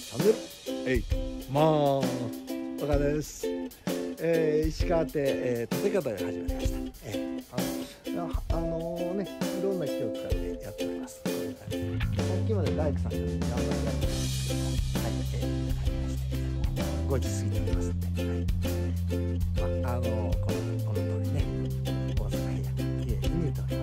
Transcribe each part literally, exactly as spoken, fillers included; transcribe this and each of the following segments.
チャンネルえいまー岡です。えー、石川亭、えー、立て方が始まりました。えー、あのあのー、ねいろんな木を使ってやっております。こういう感じでさっきまで大工さんが頑張ってやってたんですけど、はい、えー、わかりました。ごじ過ぎておりますんで、はい、まあ、あのー、このこの通りね大阪平野きれいに見えております。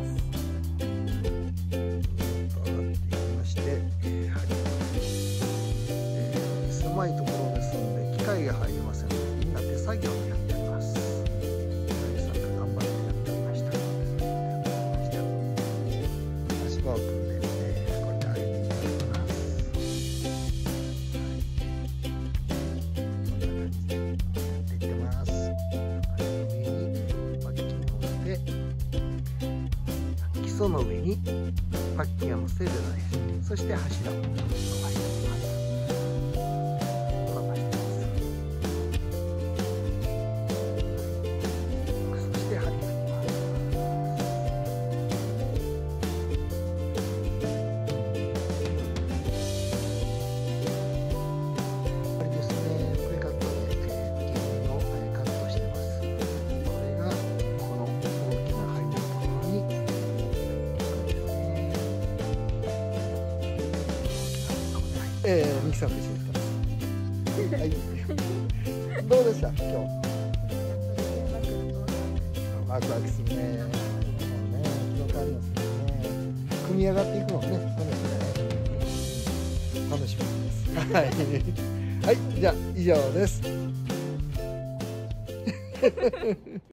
狭いところですので機械が入りませんので、みんな手作業でやっております。大さんが頑張ってやっておりました。足場を組んで、えー、これで上げていきます。こんな感じでやっていってます。上にパッキンを乗せて、基礎の上にパッキンを乗せてデザイン、そして柱を伸ばしていきます。えー、ミキさんと一緒ですから。はい。どうでした今日。ワクワクするね。ね、広がりますね。組み上がっていくのね、楽しみです。はい。はい、じゃあ以上です。